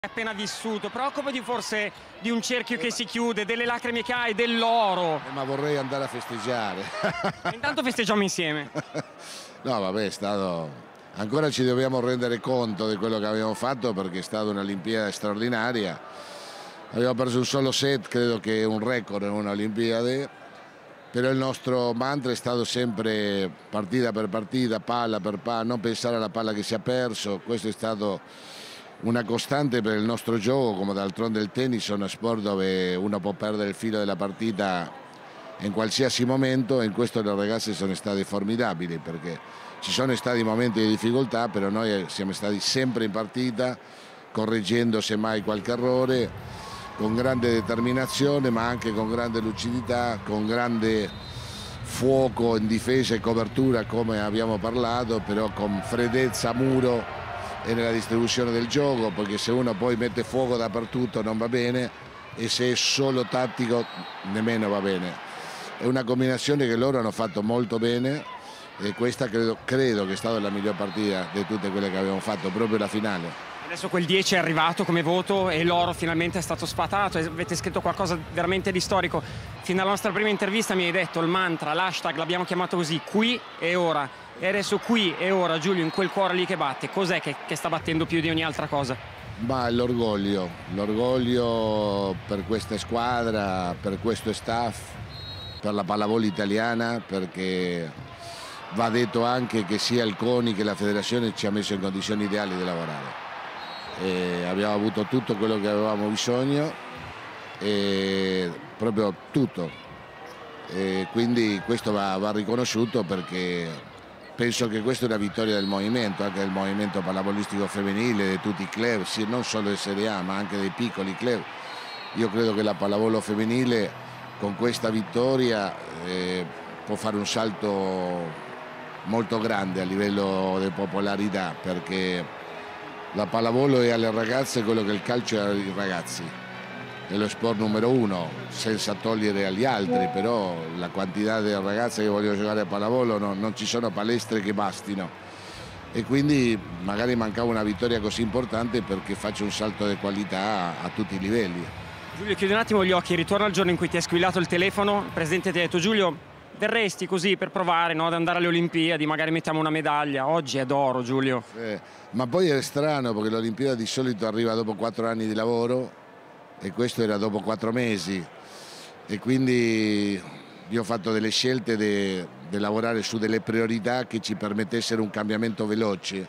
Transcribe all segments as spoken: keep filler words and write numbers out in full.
appena vissuto, preoccupati forse di un cerchio che si chiude, delle lacrime che hai, dell'oro. Eh, ma vorrei andare a festeggiare. Intanto festeggiamo insieme. No, vabbè, è stato... Ancora ci dobbiamo rendere conto di quello che abbiamo fatto, perché è stata un'Olimpiade straordinaria. Abbiamo preso un solo set, credo che è un record in un'Olimpiade, però il nostro mantra è stato sempre partita per partita, palla per palla, non pensare alla palla che si è perso. Questo è stato una costante per il nostro gioco, come d'altronde il tennis è uno sport dove uno può perdere il filo della partita in qualsiasi momento, e in questo le ragazze sono state formidabili, perché ci sono stati momenti di difficoltà, però noi siamo stati sempre in partita, correggendo semmai qualche errore, con grande determinazione ma anche con grande lucidità, con grande fuoco in difesa e copertura come abbiamo parlato, però con freddezza a muro e nella distribuzione del gioco, perché se uno poi mette fuoco dappertutto non va bene, e se è solo tattico nemmeno va bene. È una combinazione che loro hanno fatto molto bene, e questa credo, credo che è stata la miglior partita di tutte quelle che abbiamo fatto, proprio la finale. Adesso quel dieci è arrivato come voto e l'oro finalmente è stato sfatato, avete scritto qualcosa veramente di storico. Fino alla nostra prima intervista mi hai detto il mantra, l'hashtag, l'abbiamo chiamato così, qui e ora. E adesso qui e ora, Giulio, in quel cuore lì che batte, cos'è che, che sta battendo più di ogni altra cosa? Ma l'orgoglio, l'orgoglio per questa squadra, per questo staff, per la pallavolo italiana, perché va detto anche che sia il CONI che la federazione ci ha messo in condizioni ideali di lavorare. E abbiamo avuto tutto quello che avevamo bisogno, e proprio tutto, e quindi questo va, va riconosciuto, perché penso che questa è una vittoria del movimento, anche del movimento pallavolistico femminile, di tutti i club, sì, non solo di Serie A ma anche dei piccoli club. Io credo che la pallavolo femminile con questa vittoria eh, può fare un salto molto grande a livello di popolarità, perché la pallavolo è alle ragazze quello che il calcio è ai ragazzi, è lo sport numero uno, senza togliere agli altri, però la quantità di ragazze che vogliono giocare a pallavolo no, non ci sono palestre che bastino, e quindi magari mancava una vittoria così importante perché faccia un salto di qualità a, a tutti i livelli. Giulio, chiudi un attimo gli occhi, ritorna al giorno in cui ti è squillato il telefono, il presidente ti ha detto: Giulio, verresti così per provare, no, ad andare alle Olimpiadi, magari mettiamo una medaglia. Oggi è d'oro, Giulio. Eh, ma poi è strano, perché l'Olimpiade di solito arriva dopo quattro anni di lavoro, e questo era dopo quattro mesi, e quindi io ho fatto delle scelte di lavorare su delle priorità che ci permettessero un cambiamento veloce,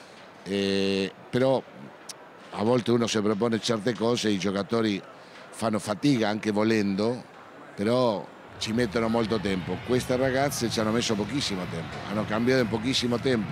e, però a volte uno si propone certe cose e i giocatori fanno fatica anche volendo, però ci mettono molto tempo. Queste ragazze ci hanno messo pochissimo tempo, hanno cambiato in pochissimo tempo,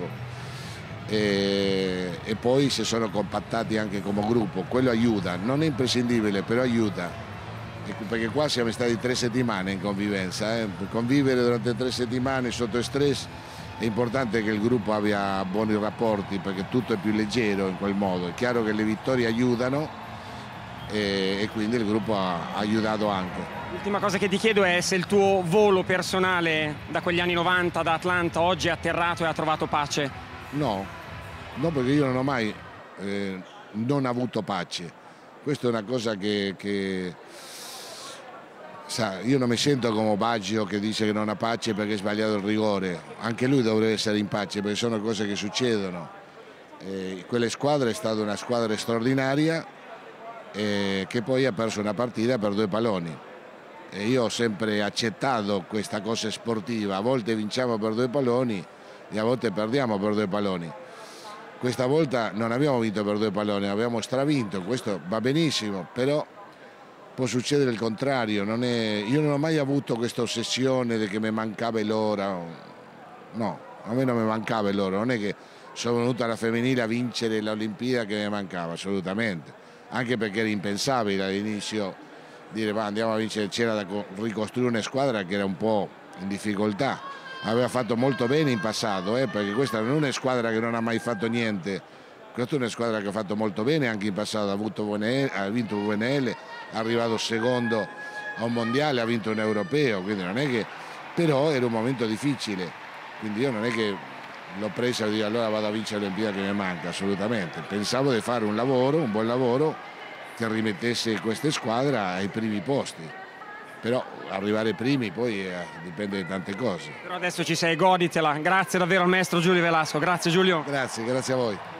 e, e poi si sono compattati anche come gruppo. Quello aiuta, non è imprescindibile, però aiuta, e, perché qua siamo stati tre settimane in convivenza, eh. Per convivere durante tre settimane sotto stress è importante che il gruppo abbia buoni rapporti, perché tutto è più leggero in quel modo. È chiaro che le vittorie aiutano, e, e quindi il gruppo ha aiutato anche. L'ultima cosa che ti chiedo è se il tuo volo personale da quegli anni novanta, da Atlanta, oggi è atterrato e ha trovato pace. No, no, perché io non ho mai eh, non avuto pace. Questa è una cosa che, che sa, io non mi sento come Baggio che dice che non ha pace perché ha sbagliato il rigore. Anche lui dovrebbe essere in pace, perché sono cose che succedono. Eh, quella squadra è stata una squadra straordinaria, eh, che poi ha perso una partita per due palloni. E io ho sempre accettato questa cosa sportiva: a volte vinciamo per due palloni e a volte perdiamo per due palloni. Questa volta non abbiamo vinto per due palloni, abbiamo stravinto, questo va benissimo, però può succedere il contrario. Non è... Io non ho mai avuto questa ossessione di che mi mancava l'ora, no, a me non mi mancava l'ora, non è che sono venuto alla femminile a vincere l'Olimpiade che mi mancava, assolutamente, anche perché era impensabile all'inizio dire va, andiamo a vincere, c'era da ricostruire una squadra che era un po' in difficoltà. Aveva fatto molto bene in passato, eh, perché questa non è una squadra che non ha mai fatto niente, questa è una squadra che ha fatto molto bene anche in passato, ha, avuto V N L, ha vinto V N L, è arrivato secondo a un mondiale, ha vinto un europeo, quindi non è che, però era un momento difficile, quindi io non è che l'ho presa e dico allora vado a vincere l'Olimpiade che mi manca, assolutamente. Pensavo di fare un lavoro, un buon lavoro che rimettesse queste squadre ai primi posti, però arrivare primi poi eh, dipende da tante cose. Però adesso ci sei, goditela. Grazie davvero al maestro Giulio Velasco, grazie Giulio. Grazie, grazie a voi.